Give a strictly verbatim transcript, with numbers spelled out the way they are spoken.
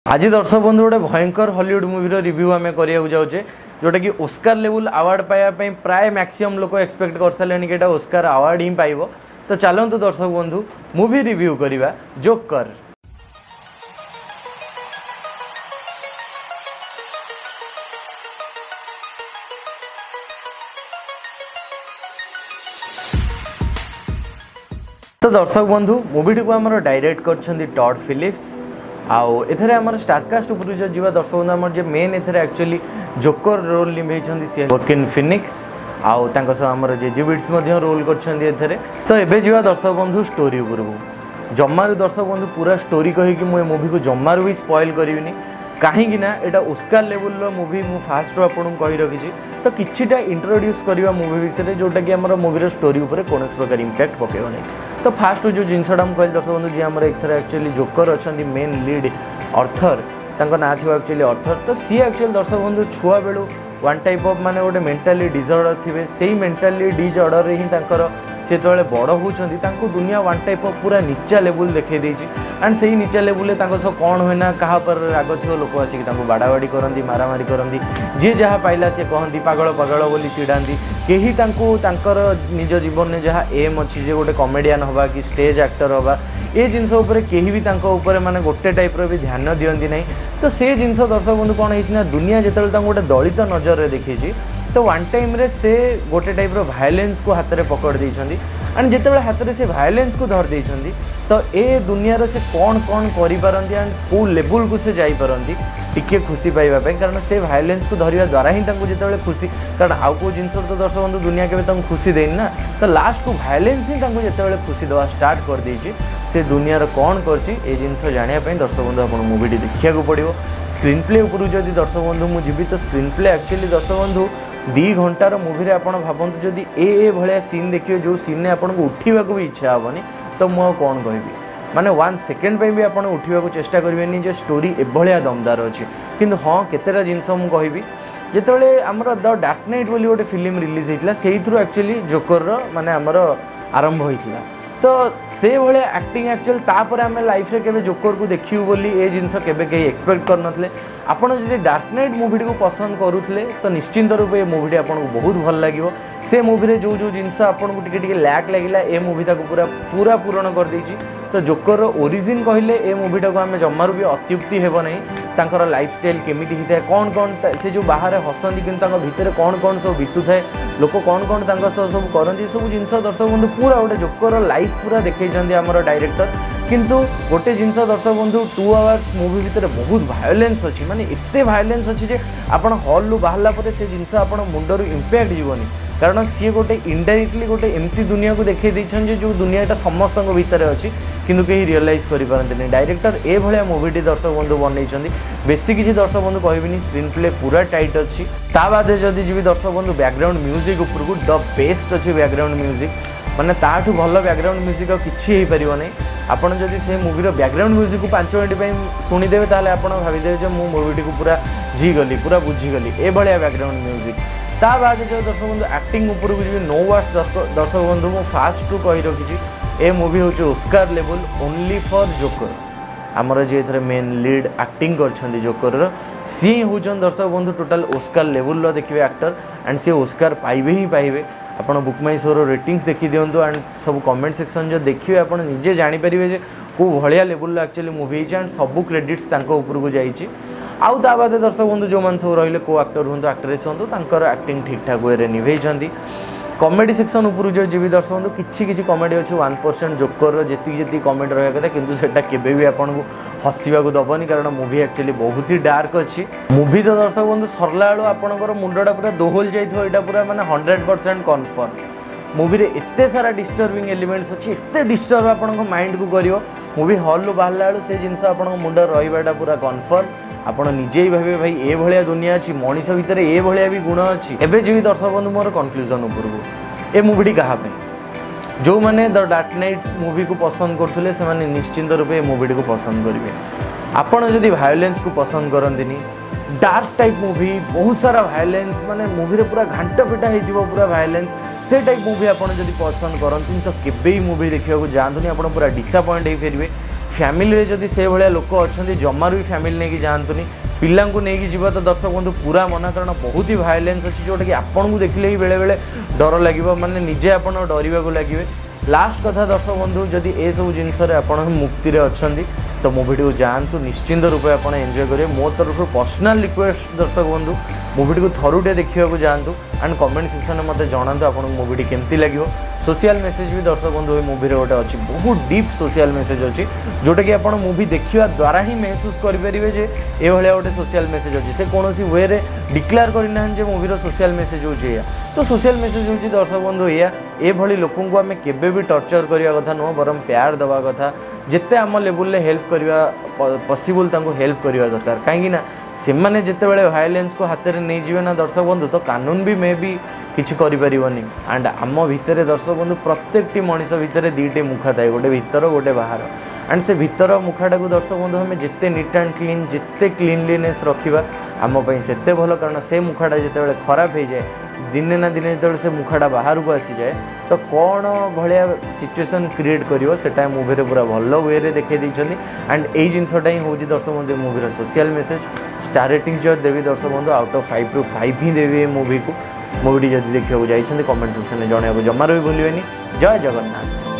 आज दर्शक बंधु गोटे भयंकर हॉलीवुड मूवीर रिव्यू आम करा जाऊे जोटा कि ओस्कार लेवल अवार्ड पाइबापी प्राय मैक्सिमम लोक एक्सपेक्ट कर सारे कि ओस्कार अवार्ड ही पाइब। तो चलतु दर्शक बंधु मूवी रिव्यू करवा जोकर। तो दर्शक बंधु मूवीटी को आमर डायरेक्ट कर टॉड फिलिप्स आउ एथरे आमर स्टारकास्ट उपर जो जीवा दर्शक बंधु आमर जे मेन एथरे एक्चुअली जोकर रोल निभाई सी वॉकिन फिनिक्स आउ तांको सब आमर जेजे बिट्स मध्य रोल करछन्ती एथरे। तो एबे जीवा दर्शक बंधु स्टोरी उपर को जम्मारू दर्शक बंधु पूरा स्टोरी कही कि मु मूवी को जम्मारू भी स्पॉइल करिविनी कहीं एटा ओस्कार लेवल मूवी मु फास्ट आपको कही रखी। तो किछिटा इंट्रोड्यूस करवा मूवी विषय जोटा कि आमर मूवीर स्टोरी उपर कौन प्रकार इंपैक्ट पकेब नहीं। तो फास्ट जो जिनसा मुझे कहली दर्शक बंधु जी आम एक एक्चुअली जोकर अच्छा मेन लीड अर्थर ना थी एक्चुअली अर्थर। तो सी एक्चुअली दर्शक बंधु छुआ बेलू वन टाइप ऑफ माने गोटे मेंटाली डिसऑर्डर थे से मेंटाली डिसऑर्डर ही सी जो बड़ होती दुनिया वन टाइप ऑफ पूरा नीचा लेवल देखई देती एंड से नीचा लेवल सब कौन हुए ना क्या पर राग थो लोक आसिक बाड़ाबाड़ी करती मारामारी करती जी जहाँ पाइला सी कहती पागल पागल बोली चिड़ाती कहीं निज जीवन में जहाँ एम अच्छी जे गोटे कॉमेडियन हवा कि स्टेज एक्टर हवा ये जिनस कहीं भी माने गोटे टाइप भी ध्यान दियंती नहीं। तो से जिनस दर्शक बंधु कौन है दुनिया जो गोटे दलित नजर में देखी तो वन टाइम रे से गोटे टाइप भायोलेंस को हाथ में पकड़ देइछंदी एंड जिते हाथ में से भायोलेंस को धर देइछंदी तो ए दुनिया से कौन कौन करिपारंती एंड को लेवल को से जाई पारंती टिके खुशी पाइबा कारण से भायोलेंस को धरिया द्वारा ही जिते खुशी कारण आउ को जिन तो दर्शक बंधु दुनिया के खुशी देनी ना। तो लास्ट को भायोलेंस ही जिते खुशी देवा स्टार्ट कर देइछि से दुनिया कौन करछि ए जिनस जानापी दर्शक बंधु आप मूवीटी देखा पड़ो। स्क्रीन प्ले उपरू जदि दर्शक बंधु मुझे तो स्क्रीन प्ले एक्चुअली दर्शक बंधु दी घंटार मूवी रे आपण भावतु जदि ए ए भलिया सीन देखिए जो सीन आपन को उठा भी इच्छा हेनी तो मुझे कौन कहबी माने वन सेकेंड पे भी आपन उठा चेष्टा करेंगे जो स्टोरी एभलिया दमदार अच्छी किंतु हाँ केतेटा जिनस मुझे कहबी जिते आमर द डार्क नाइट बोली गोटे फिल्म रिलीज होता से एक्चुअली जोकर माने आमर आरंभ होता। तो से भाया एक्टिंग एक्चुअल तापर आम लाइफ रे केबे जोकर को देखियो बोली ए जिनस केबे कहीं एक्सपेक्ट करनथले। आपण जदि डार्क नाइट मूवी को पसंद करुथले तो निश्चिंत रूप ये मूवी आपको बहुत भल लगे। से मूवी रे जो जो जिनस आपको टिके टिके लैक लगिला ए मूवी ताको पूरा पूरा पूरण कर देछि। तो जोकर ओरिजिन कहले ए मूवीटा को आम जमारू भी अत्युक्ति हेब नहीं तांकर लाइफस्टाइल केमिति होता है कौन कौन से जो बाहर हसती कि भितर कौन कौन सब बीतु थाए लोक कौन कौन सब करती सब जिन दर्शक बंधु पूरा गोटे जोकर लाइफ पूरा देखते आमर डायरेक्टर। किंतु गोटे जिनस दर्शक बंधु टू आवर्स मूवी भितर बहुत भायोलेंस अच्छी माने एते भायोलेंस अच्छी जे आपण हॉल रु बाहरला परे से जिनस आपण मुंडर इंपैक्ट जीवनी कारण सी गोटे इनडायरेक्टली गोटे एमती दुनिया को देखई देछन जे जो दुनियाटा समस्त भितर अच्छी किंतु कहीं रियलाइज करें डायरेक्टर ए भलिया मूवीटी दर्शक बंधु बनई बेसी किसी दर्शक बंधु कहबिनी स्क्रीन प्ले पूरा टाइट अच्छी। ता बादे जदि जीवी दर्शक बंधु बैकग्राउंड म्यूजिक उपर को द बेस्ट अच्छी बैकग्राउंड म्यूजिक माने ताठू भल बैकग्राउंड म्यूजिक किसी हो पार नहीं। आपड़ जदि से मूवीर बैकग्राउंड म्यूजिक को पांच मिनट शुणिदेवे ताले आपड़ भाविदेवे जो मु मूवीटी को पूरा जीगली पूरा बुझीगली ए भलिया बैकग्राउंड म्यूजिक। ता बाद जो दर्शक बंधु एक्टिंग उपर को जी नो वाट्स दर्शक बंधु मु फास्ट टू कही रखी ए मूवी हूँ Oscar level only for joker आमर जी ए मेन लीड एक्टिंग कर जोकर सी हूँ दर्शक बंधु टोटाल ओस्कार लेवल देखिए एक्टर एंड सी ओस्कार पाइबे ही पाइबे। आप बुक माई शोर रेटिंग्स देखी दिंतु एंड सब कमेंट सेक्शन जो देखिए आप निजे जानीपर कौ भाया लेवल एक्चुअली मूवी एंड सब क्रेडिट्स उपर को जाइए। आउ ता बादे दर्शक बंधु जो मैंने सब रही को एक्टर हूँ एक्ट्रेस हूँ तर एक्टिंग ठीक ठाक वे निभे। कॉमेडी सेक्शन उपर जो जीवी दर्शक बंधु किसी किसी कॉमेडी अच्छी वन परसेंट जोकर जी जी कॉमेडी रहा कथा किंतु सेटा केबे भी आपको हसवा दबनी कारण मूवी एक्चुअली बहुत ही डार्क अच्छी। मूवी तो दर्शक बंधु सरला बेलू आपंकर मुंडा पूरा दोहल जाइए पूरा माने हंड्रेड परसेंट कन्फर्म मूवी रे एते सारा डिस्टर्बिंग एलिमेंट्स अच्छी एते डिस्टर्ब आपंक माइंड को कर मूवी हॉल रु बाहरला बेलू से जिनस आप मुंड रहा पूरा कन्फर्म आपण निजे ही भावे भाई ए भलिया दुनिया अच्छी मनीष भितर ए भलिया भी गुण अच्छी। एबे जी दर्शक बंधु मोर कन्क्लूजन उपर को ए मूवीटी क्या जो मैंने द डार्क नाइट मूवी को पसंद करते से माने निश्चिंत रूप ए मूवीटी को पसंद करेंगे। आपण जदि भायोलेंस को पसंद करती डार्क टाइप मूवी बहुत सारा भायोलेंस माने मूवी रे पूरा घांटा पिटा हो पूरा भायोलेंस से टाइप मूवी आप पसंद करती तो केबे ही मूवी देखा जातुनी आप पूरा डिसअपॉइंट हो फेरवे फैमिली जदि से भाया लोक अच्छा जमार भी फैमिली नहीं जातुनी पिला नहीं जीवा तो दर्शक बंधु पूरा मना कारण बहुत ही भाइलेंस अच्छी जोटा कि आपन को देखले ही बेले बेले डर लगे माने निजे आप डरवा लगे। लास्ट कथा दर्शक बंधु जदि ए सब जिनस मुक्ति अच्छा तो मूवीटी को जातु निश्चिंत रूपे आप एंजॉय करेंगे। मो तरफ पर्सनल रिक्वेस्ट दर्शक बंधु मूवीटी को थरुटे देखा जातु एंड कमेंट सेक्शन में मत जनातु आप मूवीटी केमती लगे। सोशल मेसेज भी दर्शक बंधु मूवी गोटे अच्छी बहुत डीप सोशल मेसेज अच्छी जोटा कि आप मूवी देखा द्वारा ही महसूस करेंगे जे ये गोटे सोशल मेसेज अच्छी से कौन वे डिक्लेयर करना मूवीर सोशल मेसेज होची तो सोशल मेसेज होची दर्शक बंधु या ये लोक को आम केबे भी टर्चर करने कथा नुह बरम प्यार दवा कथा जिते आम लेवल हेल्प करवा पॉसिबल तांको हेल्प करवा दरकार कहीं से मैंने जिते बड़े भाइलेंस को हाथ में नहीं जीवे ना दर्शक बंधु तो कानून भी मे भी किसी करें एंड आम भितर दर्शक बंधु प्रत्येक मनीष भितर दीटे मुखा थाए गोटे भितर गोटे बाहर एंड से भितर मुखाटा को दर्शक बंधु हमें जिते नीट एंड क्लीन जिते क्लीनलीनेस रखा आमपाई से भल कारण से मुखाटा जिते खराब हो जाए दिने ना दिने जो से मुखाटा बाहर को आसी जाए तो कौन भाया सिचुएसन क्रिएट करियो सेटा मूवी रे पूरा भल वे देखा देइछन्ती एंड ए जिनसटा ही हूँ दर्शक बंधु मूवीर सोशल मेसेज स्टार रेटिंग जो देवी दर्शक बंधु आउट ऑफ फाइव रु फाइव ही देवी मूवी को मूवी जब देखा जाइए कमेंट सेक्शन में जनवाक जमार भी भूलें। जय जगन्नाथ।